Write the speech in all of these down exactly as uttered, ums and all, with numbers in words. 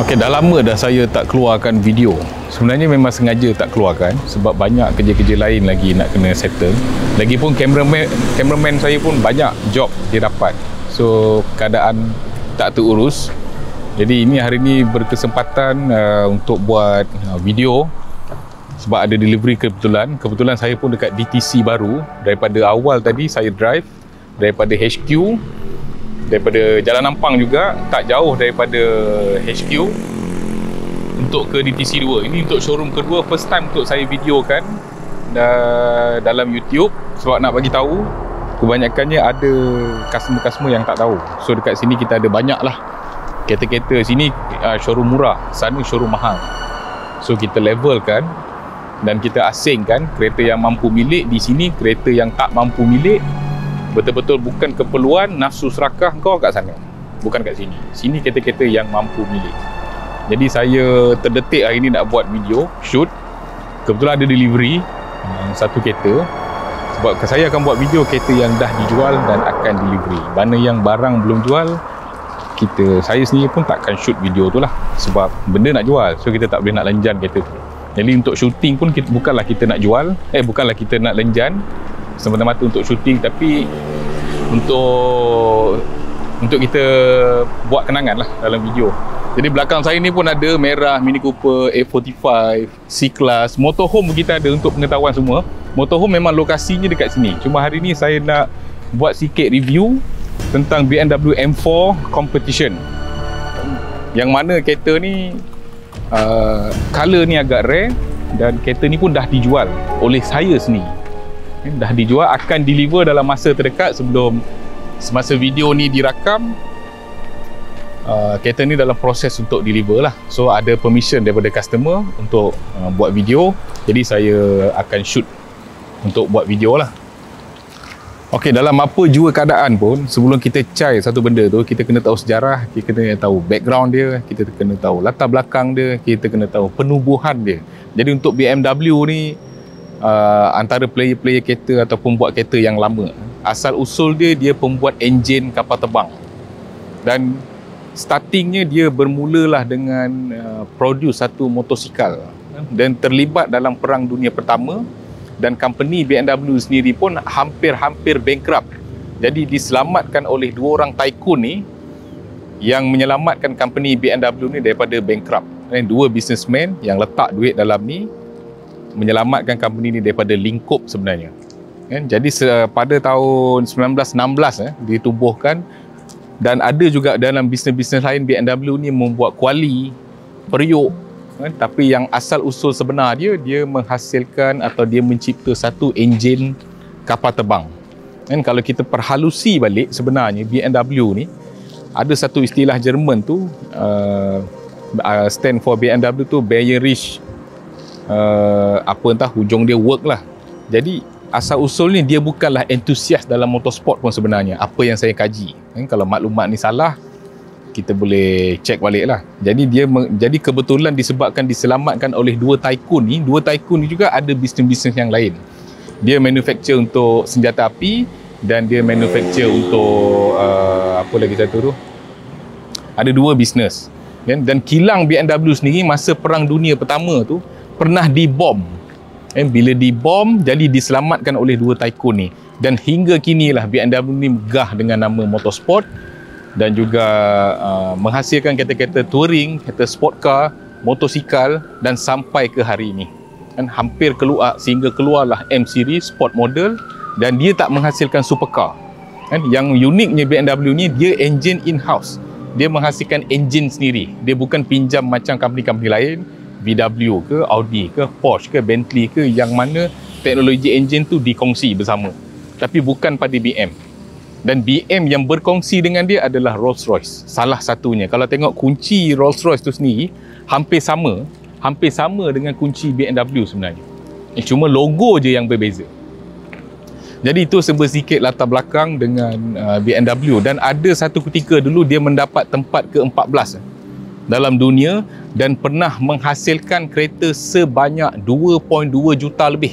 Okay, dah lama dah saya tak keluarkan video. Sebenarnya memang sengaja tak keluarkan sebab banyak kerja-kerja lain lagi nak kena settle. Lagipun cameraman cameraman saya pun banyak job dia dapat. So keadaan tak terurus. Jadi ini hari ni berkesempatan uh, untuk buat uh, video sebab ada delivery kebetulan. Kebetulan saya pun dekat D T C baru. Daripada awal tadi saya drive daripada H Q, daripada Jalan Ampang juga, tak jauh daripada H Q untuk ke D T C dua. Ini untuk showroom kedua, first time untuk saya videokan uh, dalam YouTube sebab nak bagi tahu kebanyakannya ada customer-customer yang tak tahu. So dekat sini kita ada banyak lah kereta-kereta. Sini uh, showroom murah, sana showroom mahal. So kita levelkan dan kita asingkan kereta yang mampu milik di sini, kereta yang tak mampu milik. Betul-betul bukan keperluan, nafsu serakah kau kat sana, bukan kat sini. Sini kereta-kereta yang mampu milik. Jadi saya terdetik hari ni nak buat video shoot. Kebetulan ada delivery um, satu kereta. Sebab saya akan buat video kereta yang dah dijual dan akan delivery. Mana yang barang belum jual, kita saya sendiri pun takkan shoot video tu lah. Sebab benda nak jual, so kita tak boleh nak lenjan kereta tu. Jadi untuk shooting pun kita, bukanlah kita nak jual, eh bukanlah kita nak lenjan semata-mata untuk shooting, tapi untuk untuk kita buat kenangan lah dalam video. Jadi belakang saya ni pun ada merah Mini Cooper, A empat lima, C-Class, motorhome kita ada untuk pengetahuan semua. Motorhome memang lokasinya dekat sini. Cuma hari ni saya nak buat sikit review tentang B M W M four Competition. Yang mana kereta ni uh, color ni agak rare dan kereta ni pun dah dijual oleh saya sendiri. Dah dijual, akan deliver dalam masa terdekat. Sebelum semasa video ni dirakam, uh, kereta ni dalam proses untuk deliver lah. So ada permission daripada customer untuk uh, buat video. Jadi saya akan shoot untuk buat video lah. Ok, dalam apa jua keadaan pun, sebelum kita cari satu benda tu, kita kena tahu sejarah, kita kena tahu background dia, kita kena tahu latar belakang dia, kita kena tahu penubuhan dia. Jadi untuk B M W ni, Uh, antara player-player kereta ataupun buat kereta yang lama, asal usul dia, dia pembuat enjin kapal terbang. Dan startingnya dia bermulalah dengan uh, produce satu motosikal dan terlibat dalam Perang Dunia Pertama. Dan company B M W sendiri pun hampir-hampir bankrupt. Jadi diselamatkan oleh dua orang tycoon ni yang menyelamatkan company B M W ni daripada bankrupt. Dan dua businessman yang letak duit dalam ni menyelamatkan company ni daripada lingkup sebenarnya. Kan? Jadi pada tahun sembilan belas enam belas eh, ditubuhkan. Dan ada juga dalam bisnes-bisnes lain B M W ni membuat kuali, periuk. Kan? Tapi yang asal usul sebenar dia, dia menghasilkan atau dia mencipta satu enjin kapal terbang. Kan? Kalau kita perhalusi balik, sebenarnya B M W ni ada satu istilah Jerman tu, uh, stand for B M W tu Bayerisch Uh, apa entah hujung dia work lah. Jadi asal usulnya dia bukanlah entusias dalam motorsport pun sebenarnya, apa yang saya kaji. eh, Kalau maklumat ni salah, kita boleh check balik lah. Jadi dia jadi kebetulan disebabkan diselamatkan oleh dua tycoon ni. Dua tycoon ni juga ada bisnes-bisnes yang lain. Dia manufacture untuk senjata api dan dia manufacture untuk uh, apa lagi satu tu, ada dua bisnes. Dan, dan kilang B M W sendiri masa Perang Dunia Pertama tu pernah dibom. Eh, bila dibom, jadi diselamatkan oleh dua tycoon ni. Dan hingga kini lah B M W ni megah dengan nama motorsport dan juga uh, menghasilkan kereta-kereta touring, kereta sport car, motosikal dan sampai ke hari ini. Kan hampir keluar, sehingga keluarlah M series sport model dan dia tak menghasilkan supercar. Kan yang uniknya B M W ni, dia engine in-house. Dia menghasilkan engine sendiri. Dia bukan pinjam macam company-company lain, V W ke, Audi ke, Porsche ke, Bentley ke, yang mana teknologi enjin tu dikongsi bersama. Tapi bukan pada B M. Dan B M yang berkongsi dengan dia adalah Rolls-Royce. Salah satunya. Kalau tengok kunci Rolls-Royce tu sendiri, hampir sama. Hampir sama dengan kunci B M W sebenarnya. Eh, cuma logo je yang berbeza. Jadi itu sedikit latar belakang dengan uh, B M W. Dan ada satu ketika dulu dia mendapat tempat ke empat belas dalam dunia dan pernah menghasilkan kereta sebanyak dua perpuluhan dua juta lebih.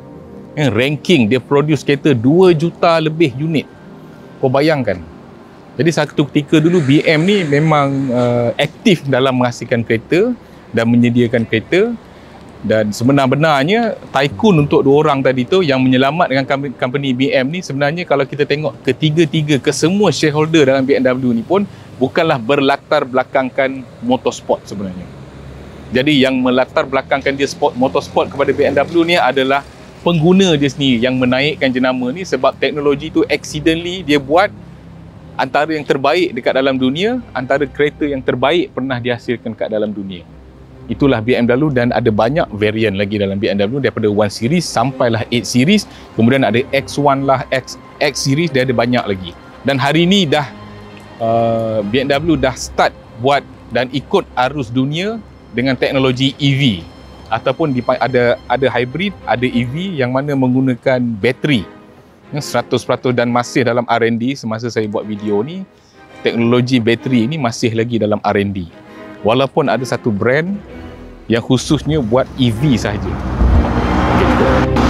Eh, ranking dia produce kereta dua juta lebih unit. Kau bayangkan. Jadi satu ketika dulu B M ni memang uh, aktif dalam menghasilkan kereta dan menyediakan kereta. Dan sebenar-benarnya tycoon untuk dua orang tadi tu yang menyelamat dengan company B M ni, sebenarnya kalau kita tengok ketiga-tiga, ke semua shareholder dalam B M W ni pun bukanlah berlatar belakangkan motorsport sebenarnya. Jadi yang melatar belakangkan dia sport motorsport kepada B M W ni adalah pengguna dia sendiri yang menaikkan jenama ni, sebab teknologi tu accidentally dia buat antara yang terbaik dekat dalam dunia, antara kereta yang terbaik pernah dihasilkan kat dalam dunia. Itulah B M W, dan ada banyak varian lagi dalam B M W, daripada one series sampailah eight series, kemudian ada X one lah, X, X series, dia ada banyak lagi. Dan hari ni dah uh, B M W dah start buat dan ikut arus dunia dengan teknologi E V, ataupun ada ada hybrid, ada E V yang mana menggunakan bateri seratus peratus, dan masih dalam R and D. Semasa saya buat video ni, teknologi bateri ini masih lagi dalam R and D. Walaupun ada satu brand yang khususnya buat E V sahaja. Okay.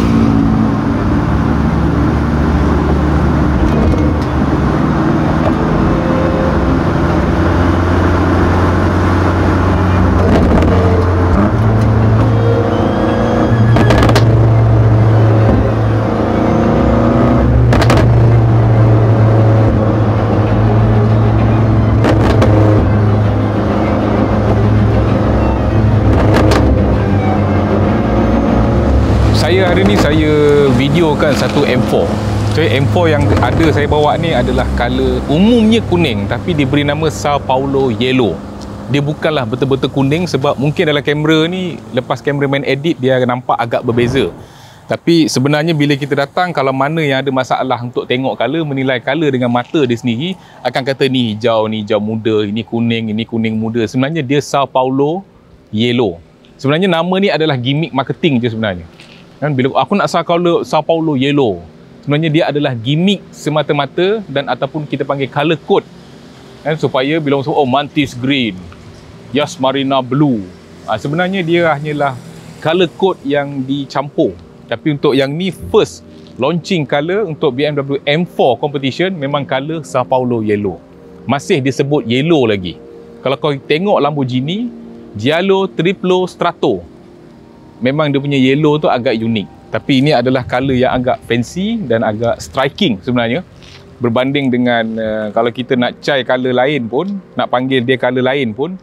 Saya hari ni saya videokan satu M four. So M four yang ada saya bawa ni adalah color umumnya kuning, tapi diberi nama Sao Paulo Yellow. Dia bukanlah betul-betul kuning, sebab mungkin dalam kamera ni lepas kameraman edit dia nampak agak berbeza. Tapi sebenarnya bila kita datang, kalau mana yang ada masalah untuk tengok color, menilai color dengan mata dia sendiri, akan kata ni hijau, ni hijau muda, ini kuning, ini kuning muda. Sebenarnya dia Sao Paulo Yellow. Sebenarnya nama ni adalah gimmick marketing je sebenarnya. Kan, bila aku nak Sao Paulo, Sao Paulo Yellow, sebenarnya dia adalah gimmick semata-mata, dan ataupun kita panggil color code, kan, supaya bila orang sebut oh Mantis Green, Yas Marina Blue, ha, sebenarnya dia hanyalah color code yang dicampur. Tapi untuk yang ni first launching color untuk B M W M four competition memang color Sao Paulo Yellow. Masih disebut yellow lagi. Kalau kau tengok Lamborghini Giallo, Triplo, Strato, memang dia punya yellow tu agak unik. Tapi ini adalah color yang agak fancy dan agak striking sebenarnya. Berbanding dengan uh, kalau kita nak cai color lain pun, nak panggil dia color lain pun,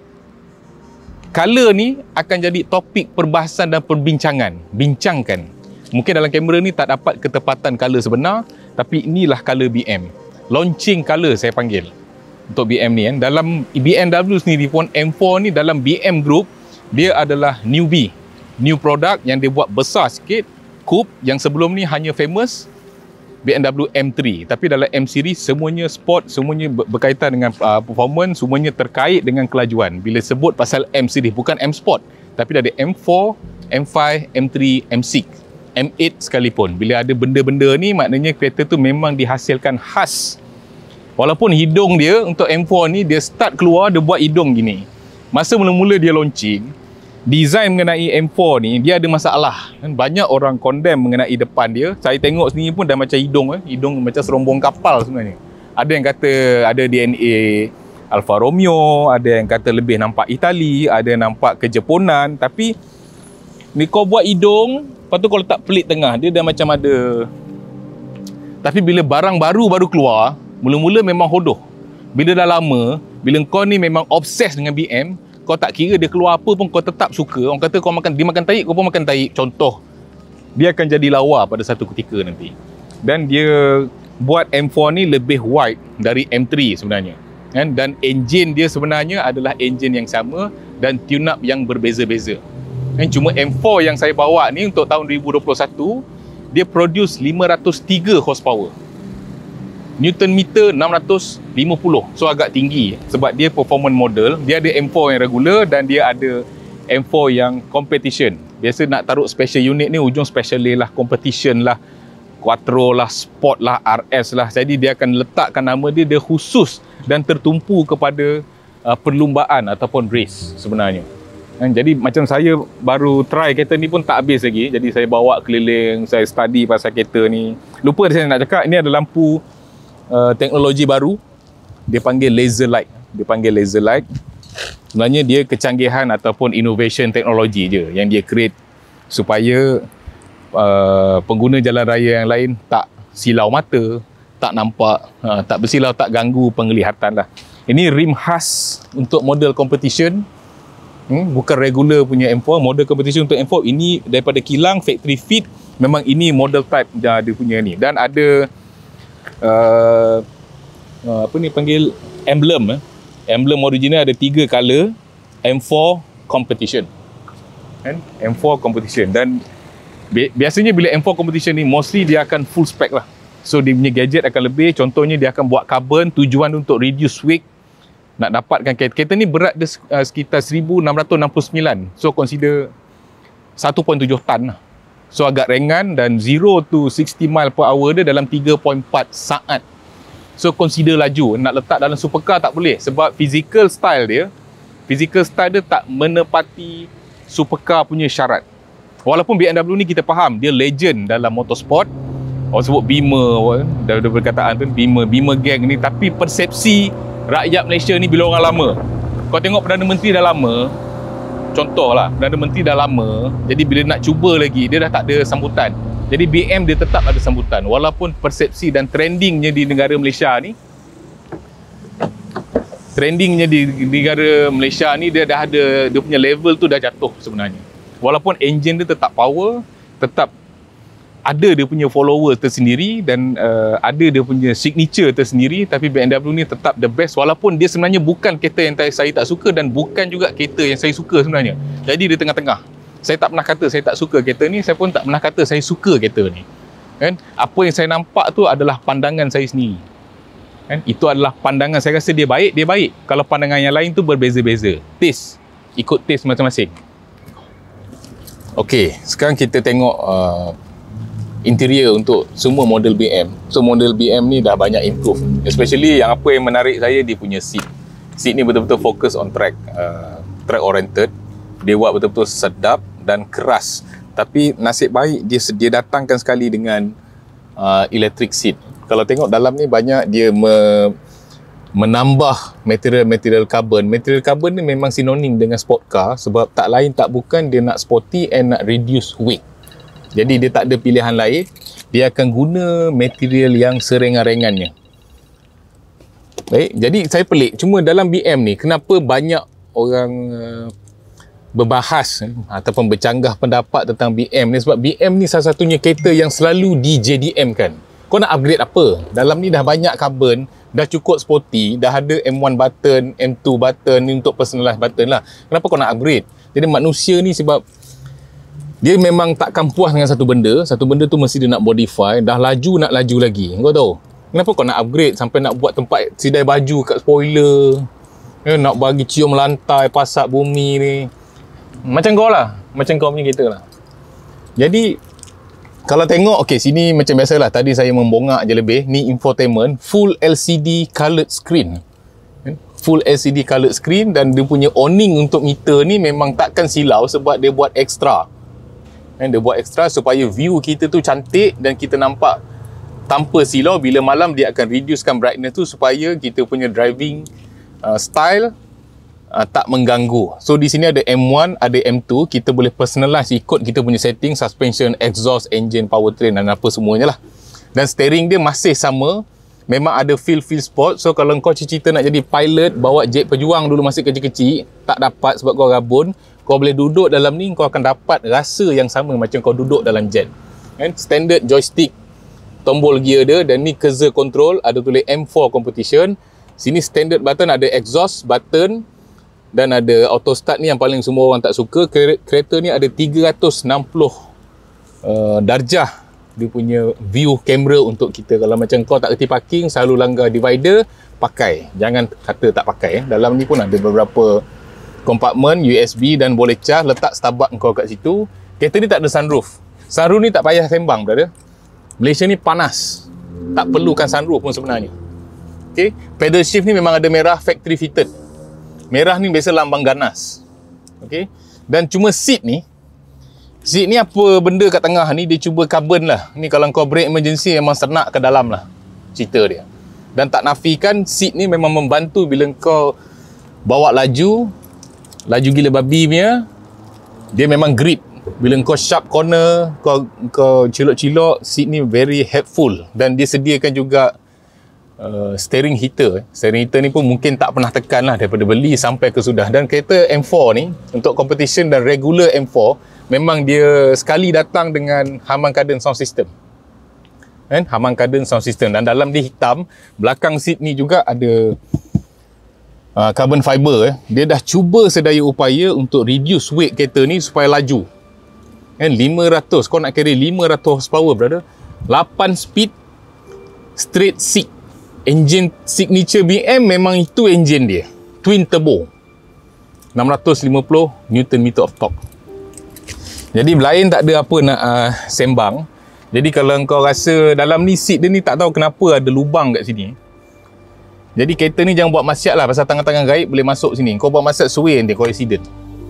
color ni akan jadi topik perbahasan dan perbincangan. Bincangkan. Mungkin dalam kamera ni tak dapat ketepatan color sebenar, tapi inilah color B M. Launching color saya panggil untuk B M ni kan. Dalam B M W sendiri pun M four ni dalam B M Group, dia adalah newbie. New product yang dia buat besar sikit. Coupe yang sebelum ni hanya famous B M W M three, tapi dalam M series semuanya sport, semuanya berkaitan dengan uh, performance, semuanya terkait dengan kelajuan. Bila sebut pasal M series, bukan M Sport, tapi ada M four, M five, M three, M six, M eight sekalipun. Bila ada benda-benda ni, maknanya kereta tu memang dihasilkan khas. Walaupun hidung dia untuk M four ni, dia start keluar, dia buat hidung gini. Masa mula-mula dia launching, design mengenai M four ni, dia ada masalah. Banyak orang condemn mengenai depan dia. Saya tengok sendiri pun dah macam hidung. Eh. Hidung macam serombong kapal sebenarnya. Ada yang kata ada D N A Alfa Romeo, ada yang kata lebih nampak Itali, ada yang nampak kejeponan. Tapi ni kau buat hidung, lepas tu kau letak pelit tengah, dia dah macam ada. Tapi bila barang baru baru keluar, mula-mula memang hodoh. Bila dah lama, bila kau ni memang obses dengan B M, kau tak kira dia keluar apa pun kau tetap suka. Orang kata kau makan, dia makan tahi, kau pun makan tahi. Contoh, dia akan jadi lawa pada satu ketika nanti. Dan dia buat M four ni lebih wide dari M three sebenarnya. Dan enjin dia sebenarnya adalah enjin yang sama dan tune-up yang berbeza-beza. Cuma M four yang saya bawa ni untuk tahun dua ribu dua puluh satu, dia produce lima ratus tiga horsepower. Newton meter enam ratus lima puluh. So agak tinggi sebab dia performance model. Dia ada M four yang regular dan dia ada M four yang competition. Biasa nak taruh special unit ni ujung special lah, competition lah, quattro lah, sport lah, R S lah. Jadi dia akan letakkan nama dia, dia khusus dan tertumpu kepada uh, perlumbaan ataupun race sebenarnya. Dan jadi macam saya baru try kereta ni pun tak habis lagi. Jadi saya bawa keliling, saya study pasal kereta ni. Lupa saya nak cakap, ini ada lampu uh, teknologi baru. Dia panggil laser light. Dia panggil laser light. Sebenarnya dia kecanggihan ataupun innovation teknologi je yang dia create supaya uh, pengguna jalan raya yang lain tak silau mata, tak nampak, uh, tak bersilau, tak ganggu penglihatan lah. Ini rim khas untuk model competition. Hmm, bukan regular punya M four, model competition untuk M four. Ini daripada kilang, factory fit. Memang ini model type dia, dia punya ni. Dan ada uh, uh, apa ni panggil emblem eh. Emblem original ada tiga color. M four competition kan? M four competition. Dan bi- biasanya bila M four competition ni mostly dia akan full spec lah. So dia punya gadget akan lebih. Contohnya dia akan buat carbon, tujuan untuk reduce weight. Nak dapatkan kereta, kereta ni berat dia uh, sekitar seribu enam ratus enam puluh sembilan. So consider satu perpuluhan tujuh tan lah. So agak ringan dan zero to sixty mile per hour dia dalam tiga perpuluhan empat saat. So consider laju. Nak letak dalam supercar tak boleh sebab physical style dia, physical style dia tak menepati supercar punya syarat. Walaupun B M W ni kita faham dia legend dalam motorsport. Orang sebut Beamer, dah ada perkataan tu Beamer, Beamer gang ni, tapi persepsi rakyat Malaysia ni bila orang lama. Kau tengok Perdana Menteri dah lama, contohlah Perdana Menteri dah lama, jadi bila nak cuba lagi dia dah tak ada sambutan. Jadi B M dia tetap ada sambutan walaupun persepsi dan trendingnya di negara Malaysia ni trendingnya di negara Malaysia ni dia dah ada, dia punya level tu dah jatuh sebenarnya. Walaupun enjin dia tetap power, tetap ada dia punya follower tersendiri dan uh, ada dia punya signature tersendiri, tapi B M W ni tetap the best walaupun dia sebenarnya bukan kereta yang saya tak suka dan bukan juga kereta yang saya suka sebenarnya. Jadi dia tengah-tengah. Saya tak pernah kata saya tak suka kereta ni, saya pun tak pernah kata saya suka kereta ni. Kan? Apa yang saya nampak tu adalah pandangan saya sendiri. Kan? Itu adalah pandangan saya rasa dia baik, dia baik. Kalau pandangan yang lain tu berbeza-beza. Taste, ikut taste masing-masing. Okey, sekarang kita tengok uh, interior untuk semua model B M. So model B M ni dah banyak improve. Especially yang apa yang menarik saya, dia punya seat. Seat ni betul-betul fokus on track, uh, track oriented. Dia buat betul-betul sedap dan keras. Tapi nasib baik dia dia datangkan sekali dengan uh, electric seat. Kalau tengok dalam ni banyak dia me, menambah material-material carbon. Material carbon ni memang sinonim dengan sport car sebab tak lain tak bukan dia nak sporty and nak reduce weight. Jadi dia tak ada pilihan lain. Dia akan guna material yang seringan-ringannya. Baik, jadi saya pelik. Cuma dalam B M ni kenapa banyak orang uh, berbahas eh, ataupun bercanggah pendapat tentang B M ni, sebab B M ni salah satunya kereta yang selalu di J D M kan. Kau nak upgrade apa? Dalam ni dah banyak carbon, dah cukup sporty, dah ada M one button, M two button ni untuk personalize button lah. Kenapa kau nak upgrade? Jadi manusia ni sebab dia memang takkan puas dengan satu benda, satu benda tu mesti dia nak modify, dah laju nak laju lagi. Kau tahu? Kenapa kau nak upgrade sampai nak buat tempat sidai baju kat spoiler, eh, nak bagi cium lantai, pasak bumi ni. Macam kau lah, macam kau punya kereta lah. Jadi kalau tengok, okey sini macam biasalah, tadi saya membongak je lebih. Ni infotainment, full L C D coloured screen. Full L C D coloured screen dan dia punya awning untuk meter ni memang takkan silau sebab dia buat extra. Dia buat extra supaya view kita tu cantik dan kita nampak tanpa silau. Bila malam dia akan reducekan brightness tu supaya kita punya driving uh, style Uh, tak mengganggu. So di sini ada M one, ada M two, kita boleh personalize ikut kita punya setting, suspension, exhaust, engine, powertrain dan apa semuanya lah. Dan steering dia masih sama, memang ada feel-feel sport. So kalau kau cita-cita nak jadi pilot, bawa jet pejuang dulu masih kecil-kecil, tak dapat sebab kau rabun, kau boleh duduk dalam ni, kau akan dapat rasa yang sama macam kau duduk dalam jet. And standard joystick, tombol gear dia, dan ni cursor control, ada tulis M four competition. Sini standard button, ada exhaust button, dan ada auto start ni yang paling semua orang tak suka. Kereta ni ada tiga ratus enam puluh uh, darjah dia punya view kamera untuk kita. Kalau macam kau tak kerti parking, selalu langgar divider, pakai. Jangan kata tak pakai. Eh. Dalam ni pun ada beberapa kompartmen U S B dan boleh cas, letak Starbucks kau kat situ. Kereta ni tak ada sunroof. Sunroof ni tak payah sembang, brother. Malaysia ni panas, tak perlukan sunroof pun sebenarnya. Okay. Pedal shift ni memang ada merah, factory fitted. Merah ni biasa lambang ganas. Okey. Dan cuma seat ni, seat ni apa benda kat tengah ni dia cuba carbon lah. Ni kalau kau brake emergency memang senak ke dalam lah cerita dia. Dan tak nafikan seat ni memang membantu bila kau bawa laju, laju gila babi punya, dia memang grip. Bila kau sharp corner, kau kau cilok-cilok, seat ni very helpful. Dan dia sediakan juga uh, steering heater. Steering heater ni pun mungkin tak pernah tekan lah daripada beli sampai ke sudah. Dan kereta M four ni untuk competition dan regular M four, memang dia sekali datang dengan Harman Kardon sound system. Kan? Harman Kardon sound system. Dan dalam dia hitam, belakang seat ni juga ada uh, carbon fiber. Eh. Dia dah cuba sedaya upaya untuk reduce weight kereta ni supaya laju. Kan? lima ratus, kau nak carry lima ratus horsepower, brother. lapan speed, straight six. Engine signature B M memang itu engine dia. Twin turbo. enam ratus lima puluh Newton meter of torque. Jadi lain tak ada apa nak uh, sembang. Jadi kalau kau rasa dalam ni seat dia ni tak tahu kenapa ada lubang kat sini. Jadi kereta ni jangan buat maksiat lah, pasal tangan-tangan gaib boleh masuk sini. Kau buat maksiat sway nanti kau accident.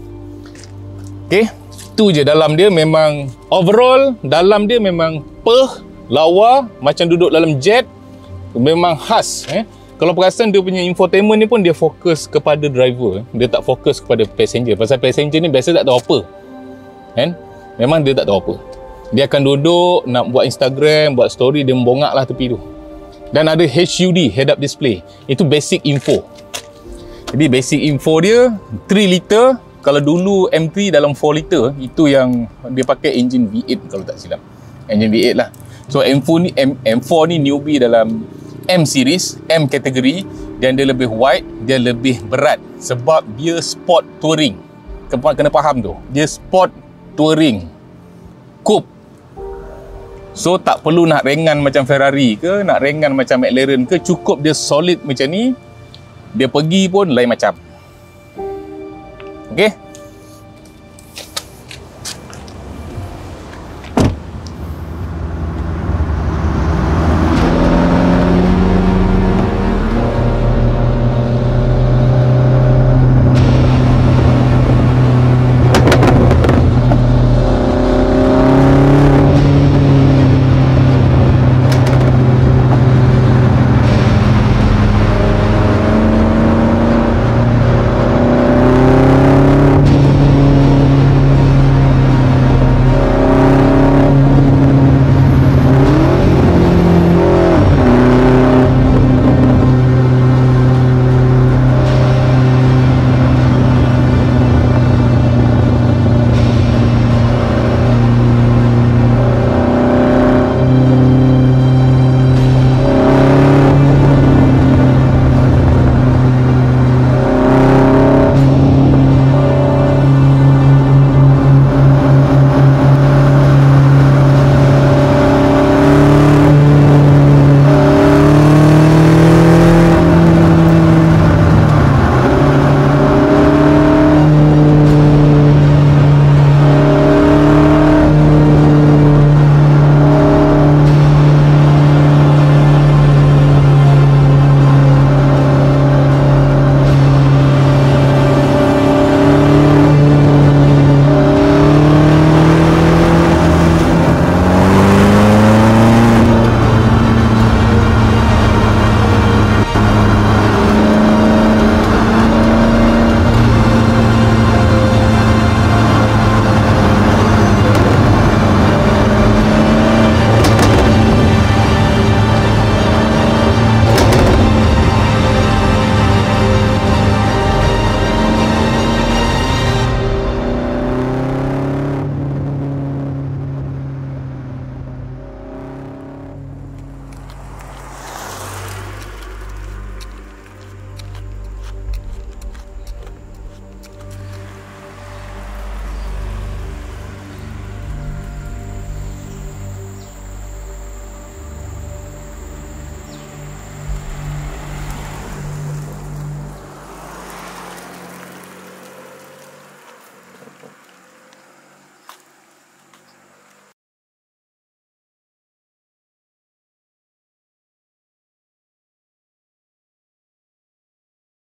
Okay, tu je dalam dia. Memang overall dalam dia memang peh, lawa, macam duduk dalam jet. Memang khas. Eh. Kalau perasan dia punya infotainment ni pun dia fokus kepada driver. Dia tak fokus kepada passenger. Pasal passenger ni biasa tak tahu apa. Kan? Memang dia tak tahu apa. Dia akan duduk nak buat Instagram, buat story, dia membongak lah tepi tu. Dan ada H U D, head up display. Itu basic info. Jadi basic info dia three liter. Kalau dulu M three dalam four liter, itu yang dia pakai engine V eight kalau tak silap. Engine V eight lah. So M four ni, M, M4 ni newbie dalam M series, M kategori. Dan dia lebih wide, dia lebih berat. Sebab dia sport touring. Kena, kena faham tu. Dia sport touring. Coupe. So tak perlu nak ringan macam Ferrari ke, nak ringan macam McLaren ke, cukup dia solid macam ni, dia pergi pun lain macam. Okay?